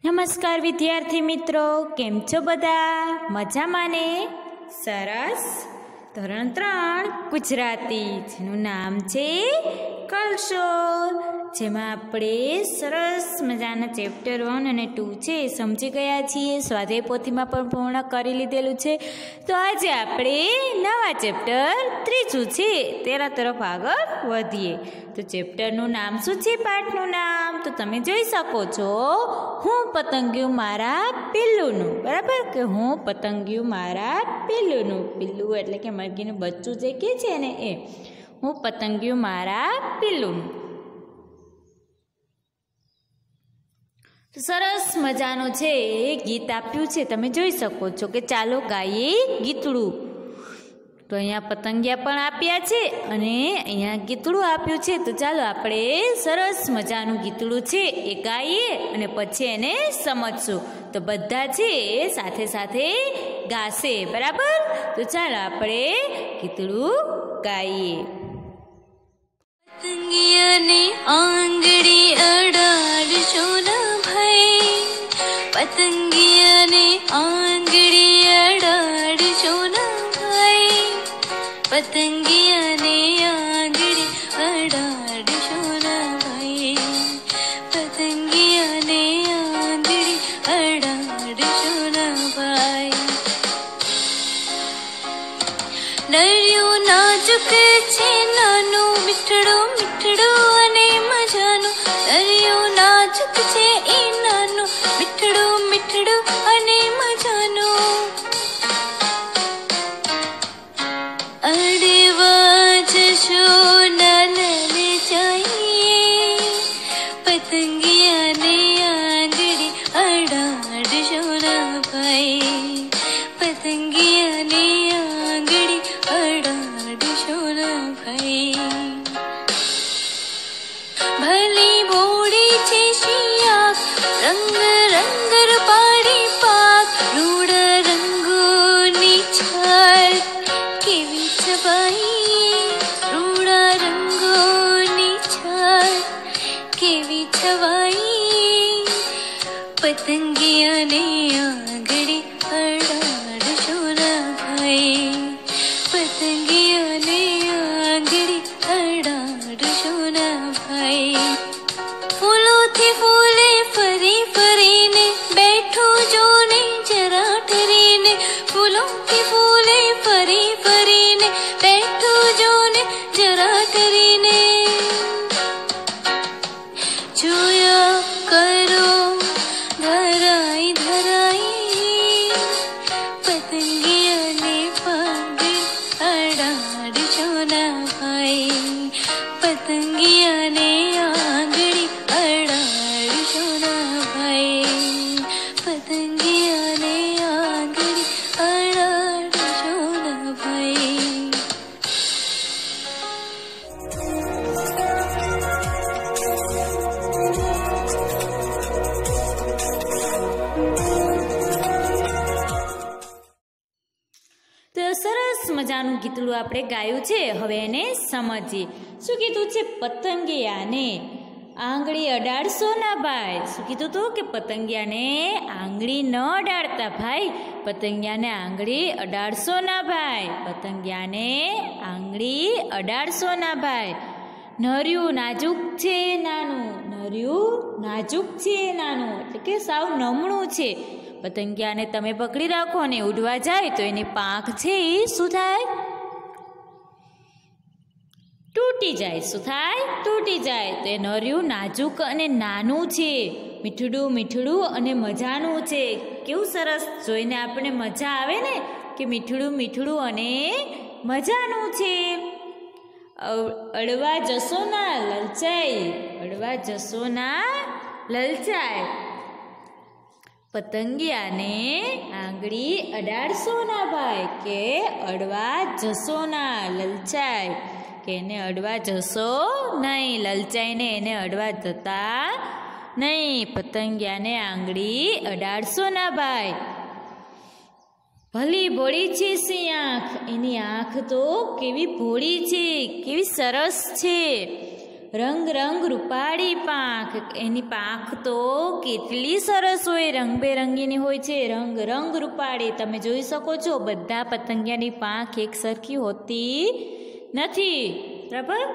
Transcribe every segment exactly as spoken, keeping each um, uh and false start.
નમસ્કાર વિદ્યાર્થી મિત્રો, કેમ છો બધા? મજામાં ને? સરસ. ધોરણ ત્રણ ગુજરાતી, જેનું નામ છે કલશોલ, જેમાં આપણે સરસ મજાના ચેપ્ટર વન અને ટુ છે સમજી ગયા છીએ. સ્વાધ્યાય પોથીમાં પણ પૂર્ણ કરી લીધેલું છે. તો આજે આપણે નવા ચેપ્ટર ત્રીજું છે તેના તરફ આગળ વધીએ. તો ચેપ્ટરનું નામ શું છે? પાઠનું નામ તો તમે જોઈ શકો છો, હું પતંગિયું મારા પિલ્લુનું. બરાબર કે હું પતંગિયું મારા પિલ્લુનું. પિલ્લું એટલે કે મરઘીનું બચ્ચું જે કે છે ને એ. હું પતંગિયું મારા પિલ્લુનું. સરસ મજાનું છે ગીત આપ્યું છે, તમે જોઈ શકો છો કે ચાલો ગાઈએ ગીતડું. તો અહીંયા પતંગિયા પણ આપ્યા છે અને અહીંયા ગીતડું આપ્યું છે. તો ચાલો આપણે સરસ મજાનું ગીતડું છે એ ગાઈએ અને પછી એને સમજશું. તો બધા છે એ સાથે સાથે ગાશે. બરાબર? તો ચાલો આપણે ગીતડું ગાઈએ. પતંગિયાને આંગળી અડાડશો ના ભાઈ, પતંગિયાને આંગળી અડાડશો ના ભાઈ, પતંગિયાને આંગળી અડાડશો ના ભાઈ, પતંગિયાને આંગળી અડાડશો ના ભાઈ. નરિયું નાજુક છે નાનું મીઠડું મીઠડું અને મજાનું, નરિયું નાજુક છે એ નાનું મીઠડું મીઠડું અને મજાનું. અડવા જશો ના લલચાઈએ, પતંગિયાને આંગળી અડાડશો ના ભાઈ, પતંગિયાને આંગળી અડાડશો ના ભાઈ. ભલી ભોળી છે શિયાળ, રંગ રંગર પાડી પાક, રૂડ રંગોની છાલ કેવી છવાઈ, રૂડા રંગોની છાલ કેવી છવાઈ, પતંગિયાને આંગળી અડાડશો ના ભાઈ, પતંગિયાને આંગળી અડાડશો ના ભાઈ. ફૂલોથી ફૂલે ફરી ફરીને બેઠું જોને જરા ઠરીને, ફૂલોથી ફૂલે ફરી ફરીને બેઠું જોને જરા ઠરીને. જોયા કરો ધરાઈ ધરાઈ, પતંગિયાને પાંગળી અડાડશો ના ભાઈ, પતંગિયાને આંગળી અડાડશો ના ભાઈ, પતંગિયાને આંગળી અડાડશો ના ભાઈ. તો સરસ મજાનું ગીતડું આપણે ગાયું છે. હવે એને સમજીએ. શું કીધું છે? પતંગિયાને આંગળી અડાડશો ના ભાઈ. શું કીધું તું? કે પતંગિયાને આંગળી ન અડાડતા ભાઈ, પતંગિયાને આંગળી અડાડશો ના ભાઈ, પતંગિયાને આંગળી અડાડશો ના ભાઈ. નર્યું નાજુક છે નાનું, નર્યું નાજુક છે નાનું એટલે કે સાવ નમણું છે. પતંગિયાને તમે પકડી રાખો અને ઉડવા જાય તો એની પાંખ છે એ શું થાય? તૂટી જાય. શું થાય? તૂટી જાય. તો એ નર્યું નાજુક અને નાનું છે, મીઠડું મીઠડું અને મજાનું છે. કેવું સરસ! જોઈને આપણે મજા આવે ને કે મીઠડું મીઠડું અને મજાનું છે. અડવા જશો ના લલચાઈ, અડવા જશો ના લલચાય, પતંગિયાને આંગળી અડાડશો ના ભાઈ, કે અડવા જશો ના લલચાય, કે એને અડવા જશો નહીં, લલચાઈને એને અડવા જતા નહીં, પતંગિયાને આંગળી અડાડશો ના ભાઈ. ભલી ભોળી છે સી આંખ, એની આંખ તો કેવી ભોળી છે, કેવી સરસ છે. રંગ રંગ રૂપાળી પાંખ. એની પાંખ તો કેટલી સરસ હોય, રંગબેરંગીની હોય છે, રંગ રંગ રૂપાળી. તમે જોઈ શકો છો બધા પતંગિયાની પાંખ એક સરખી હોતી નથી, બરાબર?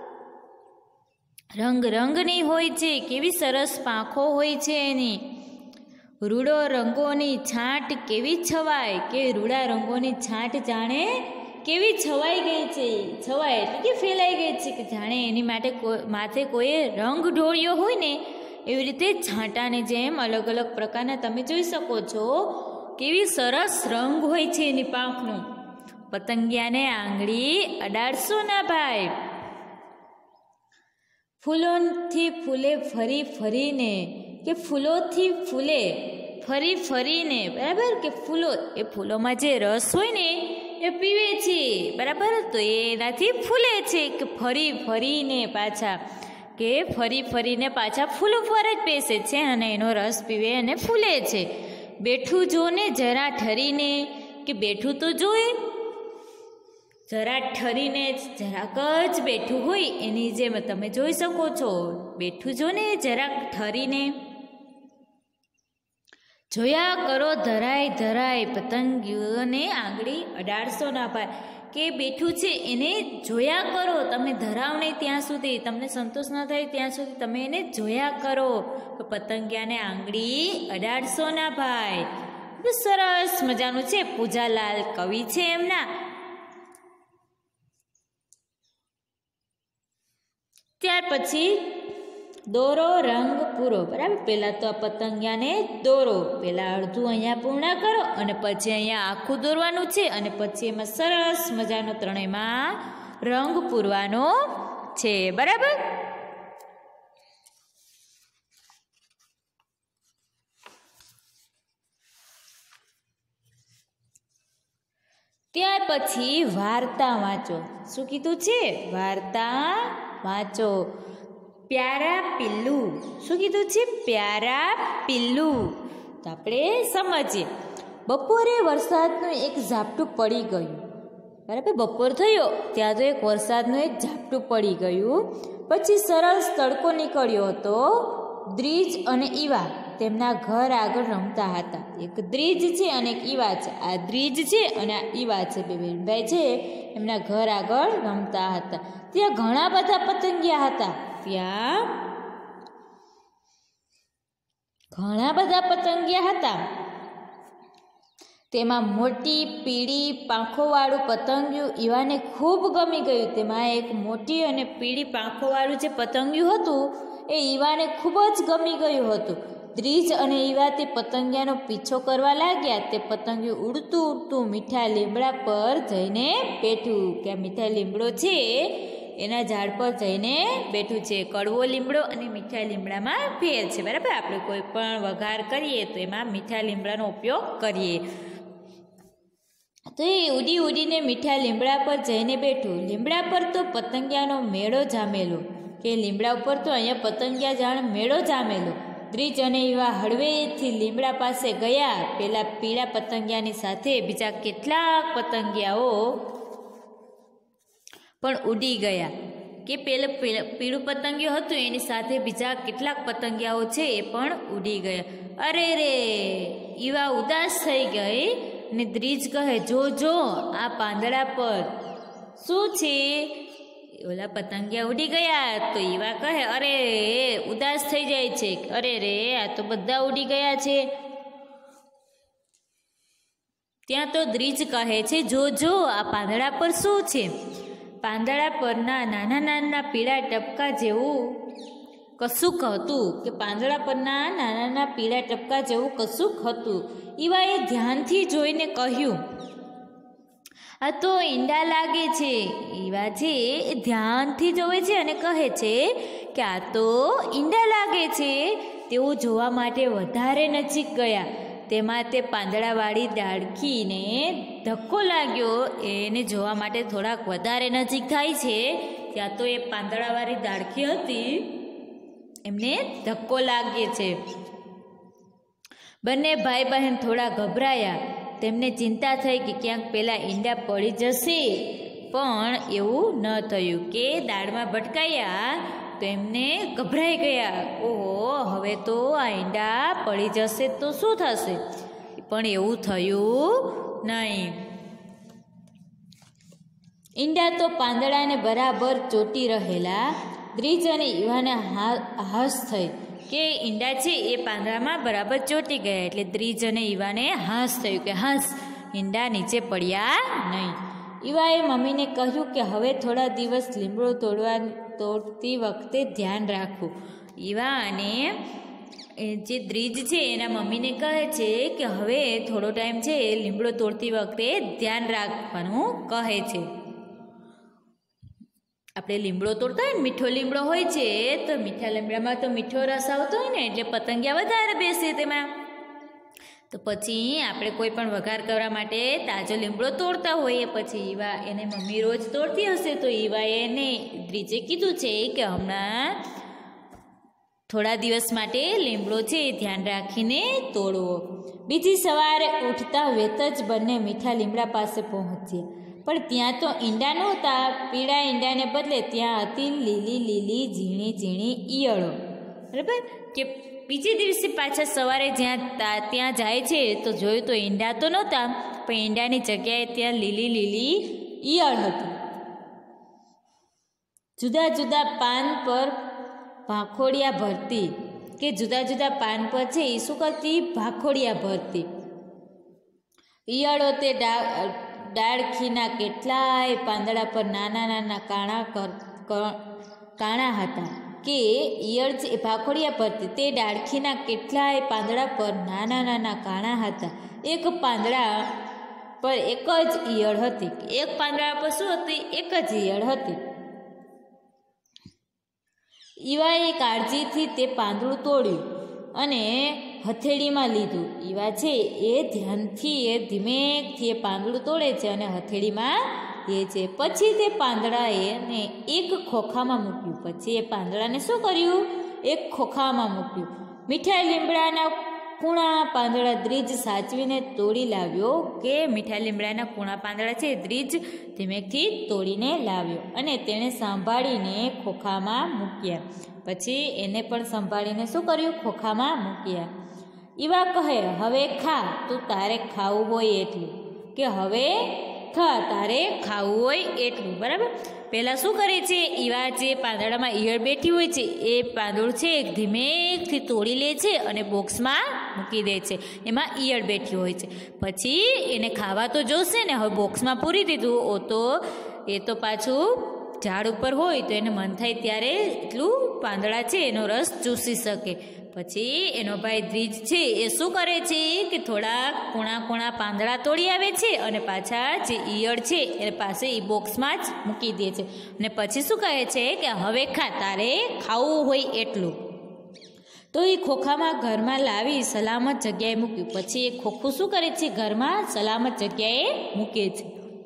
રંગ રંગની હોય છે, કેવી સરસ પાંખો હોય છે એની. રૂડો રંગોની છાંટ કેવી છવાય, કે રૂડા રંગોની છાંટ જાણે કેવી છવાઈ ગઈ છે, છવાય એટલે કે ફેલાઈ ગઈ છે, કે જાણે એની માટે માથે કોઈએ રંગ ઢોળ્યો હોય ને એવી રીતે છાંટાની જેમ અલગ અલગ પ્રકારના તમે જોઈ શકો છો કેવી સરસ રંગ હોય છે એની પાંખનો. પતંગિયાને આંગળી અડાડશો ના ભાઈ. ફૂલોથી ફૂલે ફરી ફરીને, કે ફૂલોથી ફૂલે ફરી ફરીને, બરાબર? કે ફૂલો, એ ફૂલોમાં જે રસ હોય ને એ પીવે છે, બરાબર? તો એનાથી ફૂલે છે, કે ફરી ફરીને પાછા, કે ફરી ફરીને પાછા ફૂલો પર જ બેસે છે અને એનો રસ પીવે અને ફૂલે છે. બેઠું જો ને જરા ઠરીને, કે બેઠું તો જોઈ, જરા ઠરીને જરાક જ બેઠું હોય એની જેમ તમે જોઈ શકો છો. બેઠું જો ને જરાક ઠરીને, જોયા કરો ધરાય ધરાય, પતંગિયોને આંગળી અડાડશો ના ભાઈ. કે બેઠું છે એને જોયા કરો, તમે ધરાવ નહીં ત્યાં સુધી, તમને સંતોષ ન થાય ત્યાં સુધી તમે એને જોયા કરો. પતંગિયાને આંગળી અડાડશો ના ભાઈ. સરસ મજાનું છે. પૂજાલાલ કવિ છે એમના. ત્યાર પછી દોરો રંગ પૂરો, બરાબર? પહેલાં તો આ પતંગિયાને દોરો, પહેલાં અડધું અહીંયા પૂર્ણ કરો અને પછી અહીંયા આખું દોરવાનું છે અને પછી એમાં સરસ મજાનો ત્રણેયમાં રંગ પૂરવાનો છે, બરાબર? ત્યાર પછી વાર્તા વાંચો. શું કીધું છે? વાર્તા વાંચો. પ્યારા પિલ્લું. શું કીધું છે? પ્યારા પિલ્લું. તો આપણે સમજીએ. બપોરે વરસાદનું એક ઝાપટું પડી ગયું, બરાબર? બપોર થયો ત્યાં તો એક વરસાદનું એક ઝાપટું પડી ગયું. પછી સરસ તડકો નીકળ્યો હતો. દ્રીજ અને ઈવા તેમના ઘર આગળ રમતા હતા. એક દ્રીજ છે અને એક ઈવા છે. આ દ્રીજ છે અને આ ઈવા છે, બે બેનભાઈ છે, એમના ઘર આગળ રમતા હતા. ત્યાં ઘણા બધા પતંગિયા હતા. ત્યાં ઘણા બધા પતંગિયા હતા. તેમાં મોટી પીળી પાંખોવાળું પતંગિયું ઈવાને ખૂબ ગમી ગયું. તેમાં એક મોટી અને પીળી પાંખોવાળું જે પતંગિયું હતું એ ઈવાને ખૂબ જ ગમી ગયું હતું. દ્રીજ અને ઈવા તે પતંગિયાનો પીછો કરવા લાગ્યા. તે પતંગિયું ઉડતું ઉડતું મીઠા લીમડા પર જઈને બેઠું. કે આ મીઠા લીમડો છે એના ઝાડ પર જઈને બેઠું છે. કડવો લીમડો અને મીઠા લીમડામાં ફેર છે, બરાબર? આપણે કોઈ પણ વઘાર કરીએ તો એમાં મીઠા લીમડાનો ઉપયોગ કરીએ. તો એ ઉડી ઉડીને મીઠા લીમડા પર જઈને બેઠું. લીમડા પર તો પતંગિયાનો મેળો જામેલો, કે લીમડા ઉપર તો અહીંયા પતંગિયા જાણ મેળો જામેલો. દ્રીજ અને ઈવા હળવેથી લીમડા પાસે ગયા. પેલા પીળા પતંગિયાની સાથે બીજા કેટલાક પતંગિયાઓ પણ ઉડી ગયા. કે પેલું પીળું પતંગિયું હતું એની સાથે બીજા કેટલાક પતંગિયાઓ છે એ પણ ઉડી ગયા. અરે રે, ઈવા ઉદાસ થઈ ગઈ ને દ્રીજ કહે, જો જો આ પાંદડા પર શું છે? ઓલા પતંગિયા ઉડી ગયા. તો ઈવા કહે, અરે ઉદાસ થઈ જાય છે, અરે રે આ તો બધા ઉડી ગયા છે. ત્યાં તો દ્રીજ કહે છે, જો જો આ પાંદડા પર શું છે? પાંદડા પરના નાના નાના પીળા ટપકા જેવું કશુંક હતું. કે પાંદડા પરના નાના નાના પીળા ટપકા જેવું કશુંક હતું. ઈવાએ ધ્યાનથી જોઈને કહ્યું, આ તો ઈંડા લાગે છે. ઈવા છે એ ધ્યાનથી જોવે છે અને કહે છે કે આ તો ઈંડા લાગે છે. તેઓ જોવા માટે વધારે નજીક ગયા. તેમાં તે પાંદડાવાળી ડાળખીને ધક્કો લાગ્યો. એને જોવા માટે થોડાક વધારે નજીક થાય છે ત્યાં તો એ પાંદડાવાળી ડાળખી હતી એમને ધક્કો લાગે છે. બંને ભાઈ બહેન થોડા ગભરાયા. તેમને ચિંતા થઈ કે ક્યાંક પેલા ઈંડા પડી જશે, પણ એવું ન થયું. કે દાળમાં ભટકાયા તો એમને ગભરાઈ ગયા. ઓહો, હવે તો આ ઈંડા પડી જશે તો શું થશે? પણ એવું થયું નહીં. ઈંડા તો પાંદડાને બરાબર ચોટી રહેલા. દ્રિજ અને ઈવાને હાશ થઈ કે ઈંડા છે એ પાંદડામાં બરાબર ચોટી ગયા. એટલે દ્રિજ અને ઈવાને હાશ થયું કે હાશ, ઈંડા નીચે પડ્યા નહીં. ઈવાએ મમ્મીને કહ્યું કે હવે થોડા દિવસ લીમડો તોડવા તોડતી વખતે ધ્યાન રાખવું. ઈવા અને જે દ્રિજ છે એના મમ્મીને કહે છે કે હવે થોડો ટાઈમ છે લીમડો તોડતી વખતે ધ્યાન રાખવાનું કહે છે. આપણે લીમડો તોડતા હોય ને, મીઠો લીમડો હોય છે, તો મીઠા લીમડામાં તો મીઠો રસ આવતો હોય ને, એટલે પતંગિયા વધારે બેસે તેમાં. તો પછી આપણે કોઈ પણ વઘાર કરવા માટે તાજો લીમડો તોડતા હોઈએ. પછી ઈવા એને મમ્મી રોજ તોડતી હશે, તો ઈવાએ એને દ્રિજે કીધું છે કે હમણાં થોડા દિવસ માટે લીમડો છે એ ધ્યાન રાખીને તોડવો. બીજી સવારે ઉઠતા વેત જ બંને મીઠા લીમડા પાસે પહોંચ્યા. પણ ત્યાં તો ઈંડા નહોતા. પીળા ઈંડાને બદલે ત્યાં હતી લીલી લીલી ઝીણી ઝીણી ઈયળો. બરાબર કે બીજે દિવસે પાછા સવારે જ્યાં ત્યાં જાય છે તો જોયું તો ઈંડા તો નહોતા, પણ ઈંડાની જગ્યાએ ત્યાં લીલી લીલી ઈયળ હતી. જુદા જુદા પાન પર ભાખોડિયા ભરતી, કે જુદા જુદા પાન પર છે એ શું કરતી? ભાખોડિયા ભરતી. ઈયળો તે ડાળખીના કેટલાય પાંદડા પર નાના નાના કાણા કાણા હતા. કે ઈયળ છે એ ભાખોડિયા ભરતી, તે ડાળખીના કેટલાય પાંદડા પર નાના નાના કાણા હતા. એક પાંદડા પર એક જ ઈયળ હતી. એક પાંદડા પર શું હતી? એક જ ઈયળ હતી. ઈવાએ કાળજીથી તે પાંદડું તોડ્યું અને હથેળીમાં લીધું. ઈવા છે એ ધ્યાનથી એ ધીમેથી એ પાંદડું તોડે છે અને હથેળીમાં લે છે. પછી તે પાંદડાએ ને એક ખોખામાં મૂક્યું. પછી એ પાંદડાને શું કર્યું? એક ખોખામાં મૂક્યું. મીઠા લીમડાના કૂણા પાંદડા દ્રિજ સાચવીને તોડી લાવ્યો. કે મીઠા લીમડાના કૂણા પાંદડા છે દ્રિજ ધીમેથી તોડીને લાવ્યો અને તેણે સંભાળીને ખોખામાં મૂક્યા. પછી એને પણ સંભાળીને શું કર્યું? ખોખામાં મૂક્યા. ઈવા કહે, હવે ખા, તું તારે ખાવું હોય એટલું. કે હવે ખા, તારે ખાવું હોય એટલું. બરાબર. પહેલાં શું કરે છે? ઈવા જે પાંદડામાં ઈયળ બેઠી હોય છે એ પાંદડું છે ધીમેથી તોડી લે છે અને બોક્સમાં મૂકી દે છે. એમાં ઈયળ બેઠી હોય છે. પછી એને ખાવા તો જોશે ને. હવે બોક્સમાં પૂરી દીધું ઓ તો એ તો પાછું ઝાડ ઉપર હોય તો એને મન થાય ત્યારે એટલું પાંદડા છે એનો રસ ચૂસી શકે. પછી એનો ભાઈ દ્રિજ છે એ શું કરે છે કે થોડા કૂણા કૂણા પાંદડા તોડી આવે છે અને પાછા જે ઈયળ છે એ પાસે એ બોક્સમાં જ મૂકી દે છે. અને પછી શું કહે છે કે હવે ખા, તારે ખાવું હોય એટલું. તો એ ખોખામાં ઘરમાં લાવી સલામત જગ્યાએ મૂક્યું. પછી એ ખોખું શું કરે છે? ઘરમાં સલામત જગ્યાએ મૂકે છે.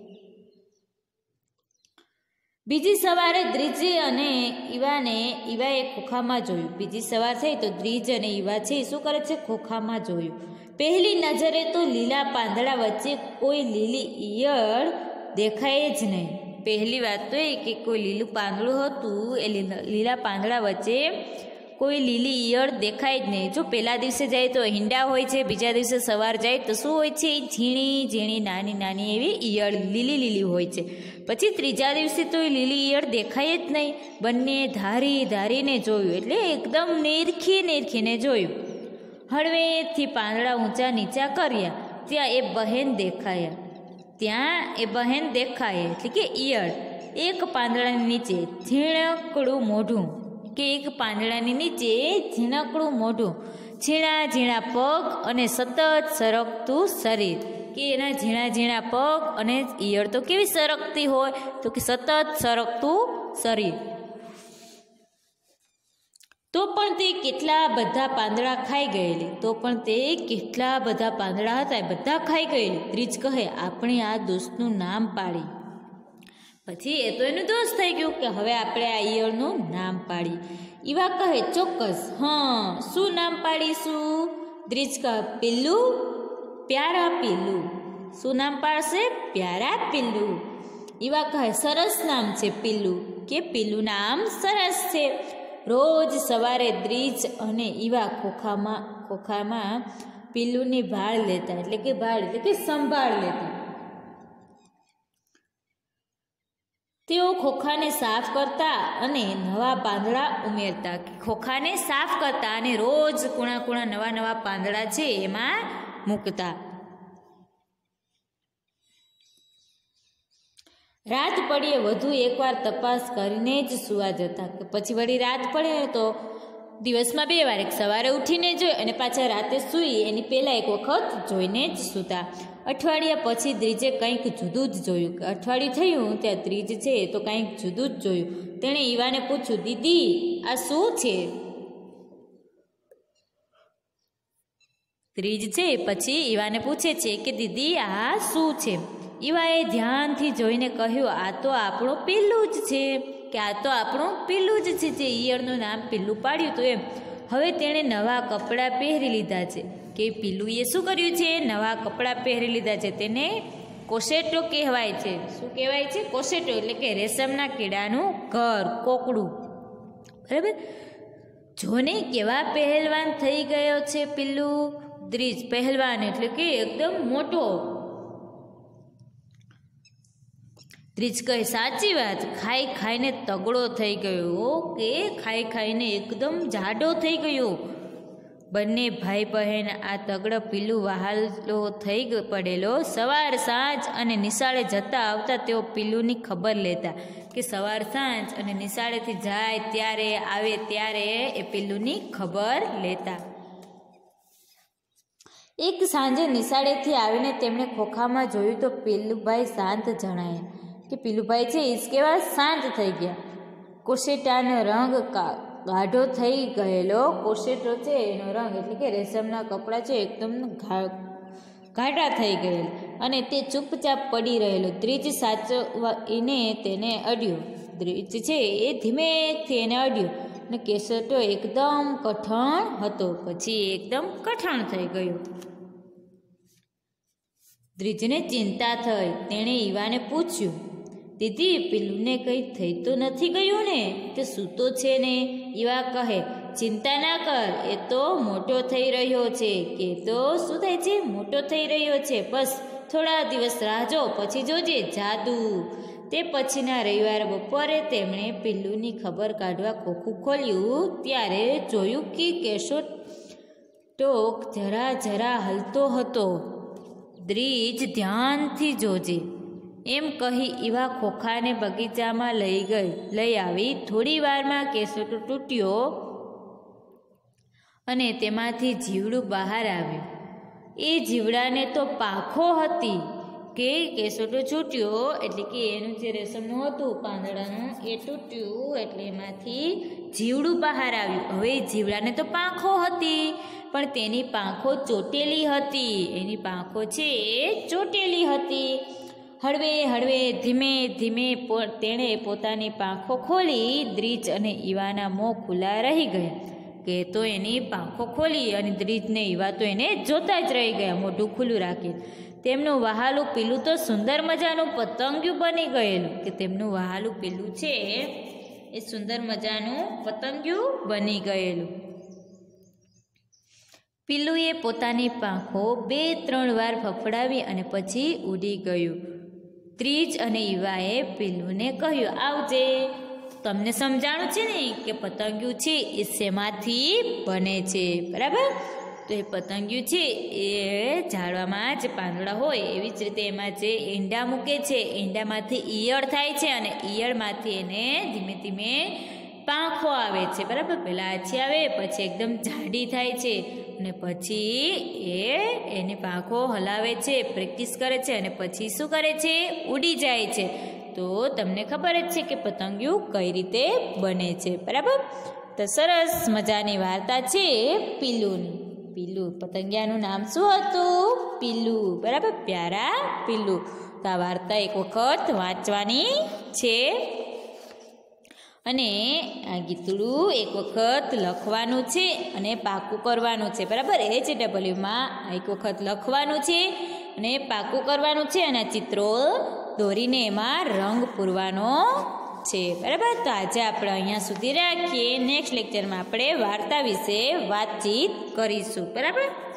બીજી સવારે દ્રિજ અને ઈવાને ઈવાએ ખોખામાં જોયું. બીજી સવાર થઈ તો દ્રિજ અને ઈવા છે શું કરે છે? ખોખામાં જોયું. પહેલી નજરે તો લીલા પાંદડા વચ્ચે કોઈ લીલી ઈયળ દેખાય જ નહીં. પહેલી વાત તો એ કે કોઈ લીલું પાંદડું હતું એ લીલા પાંદડા વચ્ચે કોઈ લીલી ઈયળ દેખાય જ નહીં. જો પહેલા દિવસે જાય તો ઈંડા હોય છે, બીજા દિવસે સવાર જાય તો શું હોય છે? ઝીણી ઝીણી નાની નાની એવી ઈયળ લીલી લીલી હોય છે. પછી ત્રીજા દિવસે તો એ લીલી ઈયળ દેખાય જ નહીં. બંને ધારી ધારીને જોયું, એટલે એકદમ નીરખી નીરખીને જોયું. હળવેથી પાંદડા ઊંચા નીચા કર્યા. ત્યાં એ બહેન દેખાયા. ત્યાં એ બહેન દેખાય એટલે કે ઈયળ. એક પાંદડાની નીચે ઝીણકડું મોઢું, કે એક પાંદડાની નીચે ઝીણકડું મોઢું, ઝીણા ઝીણા પગ અને સતત સરકતું શરીર. કે એના ઝીણા ઝીણા પગ અને ઈયળ તો કેવી સરકતી હોય? તો કે સતત સરકતું શરીર. તો પણ તે કેટલા બધા પાંદડા ખાઈ ગયેલી. તો પણ તે કેટલા બધા પાંદડા હતા એ બધા ખાઈ ગયેલી. દ્રિજ કહે, આપણે આ દોસ્તનું નામ પાડી. પછી એ તો એનું દોસ્ત થઈ ગયું કે હવે આપણે આ ઈયળનું નામ પાડી. ઈવા કહે, ચોક્કસ. હા, શું નામ પાડીશું? દ્રિજ કહે, પિલ્લું, પ્યારા પિલ્લું. શું નામ પાડશે? પ્યારા પિલ્લું. ઈવા કહે, સરસ નામ છે પિલ્લું. કે પિલ્લું નામ સરસ છે. રોજ સવારે દ્રીજ અને ઈવા ખોખામાં ખોખામાં પીલુની ભાળ લેતા, એટલે કે ભાળ એટલે કે સંભાળ લેતા. તેઓ ખોખાને સાફ કરતા અને નવા પાંદડા ઉમેરતા. ખોખાને સાફ કરતા અને રોજ કુણા કુણા નવા નવા પાંદડા છે એમાં મૂકતા. રાત પડે વધુ એકવાર તપાસ કરીને જ સૂવા જતા. પછી વળી રાત પડે તો દિવસમાં બે વાર, એક સવારે ઉઠીને જોઈ અને પાછા રાતે સૂઈ એની પહેલાં એક વખત જોઈને જ સૂતા. અઠવાડિયા પછી ત્રીજે કંઈક જુદું જ જોયું. અઠવાડિયું થયું ત્યાં ત્રીજ છે તો કંઈક જુદું જ જોયું. તેણે ઈવાને પૂછ્યું, દીદી આ શું છે? ત્રીજ છે પછી ઈવાને પૂછે છે કે દીદી આ શું છે? ઈવાએ ધ્યાનથી જોઈને કહ્યું, આ તો આપણું પીલું જ છે, કે આ તો આપણું પીલું જ છે, જે ઈયળનું નામ પીલું પાડ્યું હતું એમ. હવે તેણે નવા કપડાં પહેરી લીધા છે. કે પીલુએ શું કર્યું છે? નવા કપડાં પહેરી લીધા છે. તેને કોસેટો કહેવાય છે. શું કહેવાય છે? કોસેટો એટલે કે રેશમના કીડાનું ઘર, કોકડું. બરાબર. જોને કેવા પહેલવાન થઈ ગયો છે પીલું. દ્રીજ પહેલવાન એટલે કે એકદમ મોટો. ત્રીજ કહે, સાચી વાત, ખાઈ ખાઈને તગડો થઈ ગયો, કે ખાઈ ખાઈને એકદમ જાડો થઈ ગયો. બંને ભાઈ બહેન આ તગડો પીલું વહાલો થઈ પડેલો સવાર સાંજ અને નિશાળે જતા આવતા તેઓ પીલુની ખબર લેતા. કે સવાર સાંજ અને નિશાળેથી જાય ત્યારે આવે ત્યારે એ પીલુની ખબર લેતા. એક સાંજે નિશાળેથી આવીને તેમણે ખોખામાં જોયું તો પીલુભાઈ શાંત જણાયા. કે પીલુભાઈ છે એ કેવા શાંત થઈ ગયા. કોસેટાનો રંગ ગાઢો થઈ ગયેલો. કોસેટો છે એનો રંગ એટલે કે રેશમના કપડાં છે એકદમ ઘાટા થઈ ગયેલા અને તે ચૂપચાપ પડી રહેલો. ત્રીજ સાચવીને તેને અડ્યો. ત્રીજ છે એ ધીમેથી એને અડ્યો અને કેસેટો એકદમ કઠણ હતો. પછી એકદમ કઠણ થઈ ગયો. ત્રીજને ચિંતા થઈ. તેણે ઈવાને પૂછ્યું, દીદી પીલુને કંઈ થઈ તો નથી ગયું ને? તે સૂતો છે ને? ઈવા કહે, ચિંતા ના કર, એ તો મોટો થઈ રહ્યો છે. કે તો શું થાય છે? મોટો થઈ રહ્યો છે. બસ થોડા દિવસ રાહ જો, પછી જોજે જાદુ. તે પછીના રવિવારે બપોરે તેમણે પીલુની ખબર કાઢવા ખોખું ખોલ્યું ત્યારે જોયું કે કેસેટો જરા જરા હલતો હતો. દ્રીજ ધ્યાનથી જોજે એમ કહી ઈવા ખોખાને બગીચામાં લઈ ગઈ લઈ આવી. થોડી વારમાં કેસેટો તૂટ્યો અને તેમાંથી જીવડું બહાર આવ્યું. એ જીવડાને તો પાંખો હતી. કે કેસેટો છૂટ્યો એટલે કે એનું જે રેશમનું હતું પાંદડાનું એ તૂટ્યું એટલે એમાંથી જીવડું બહાર આવ્યું. હવે જીવડાને તો પાંખો હતી પણ તેની પાંખો ચોટેલી હતી. એની પાંખો છે એ ચોટેલી હતી. હળવે હળવે ધીમે ધીમે તેણે પોતાની પાંખો ખોલી. દ્રીજ અને ઈવાના મોં ખુલ્લા રહી ગયા. કે તો એની પાંખો ખોલી અને દ્રીજને ઈવા તો એને જોતા જ રહી ગયા મોઢું ખુલ્લું રાખી. તેમનું વહાલું પીલું તો સુંદર મજાનું પતંગિયું બની ગયેલું. કે તેમનું વહાલું પીલું છે એ સુંદર મજાનું પતંગિયું બની ગયેલું. પીલુએ પોતાની પાંખો બે ત્રણ વાર ફફડાવી અને પછી ઉડી ગયું. ત્રીજ અને ઈવાએ પીલુને કહ્યું, આવજે. તમને સમજાણું છે ને કે પતંગિયું છે એ શેમાંથી બને છે, બરાબર? તો એ પતંગિયું છે એ ઝાડવામાં જે પાંદડા હોય એવી જ રીતે એમાં જે ઈંડા મૂકે છે, ઈંડામાંથી ઈયળ થાય છે અને ઈયળમાંથી એને ધીમે ધીમે પાંખો આવે છે, બરાબર? પહેલાં આછી આવે પછી એકદમ જાડી થાય છે અને પછી એ એની પાંખો હલાવે છે, પ્રેક્ટિસ કરે છે અને પછી શું કરે છે? ઉડી જાય છે. તો તમને ખબર જ છે કે પતંગિયું કઈ રીતે બને છે, બરાબર? તો સરસ મજાની વાર્તા છે પીલુની. પીલું પતંગિયાનું નામ શું હતું? પીલું, બરાબર? પ્યારા પીલું. તો આ વાર્તા એક વખત વાંચવાની છે અને આ ગીતડું એક વખત લખવાનું છે અને પાકું કરવાનું છે, બરાબર? એચ ડબલ્યુમાં એક વખત લખવાનું છે અને પાકું કરવાનું છે અને ચિત્રો દોરીને એમાં રંગ પૂરવાનો છે. બરાબર, તો આજે આપણે અહીંયા સુધી રાખીએ. નેક્સ્ટ લેક્ચરમાં આપણે વાર્તા વિશે વાતચીત કરીશું. બરાબર.